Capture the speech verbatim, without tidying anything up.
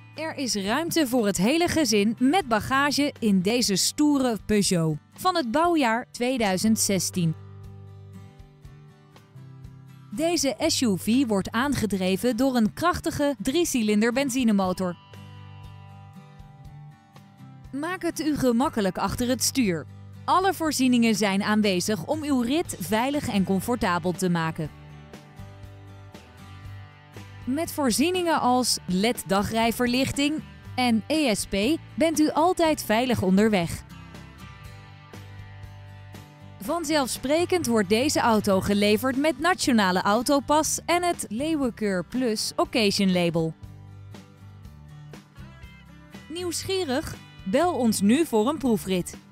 Er is ruimte voor het hele gezin met bagage in deze stoere Peugeot van het bouwjaar tweeduizend zestien. Deze S U V wordt aangedreven door een krachtige driecilinder benzinemotor. Maak het u gemakkelijk achter het stuur. Alle voorzieningen zijn aanwezig om uw rit veilig en comfortabel te maken. Met voorzieningen als L E D-dagrijverlichting en E S P bent u altijd veilig onderweg. Vanzelfsprekend wordt deze auto geleverd met Nationale Autopas en het Leeuwenkeur Plus Occasion Label. Nieuwsgierig? Bel ons nu voor een proefrit.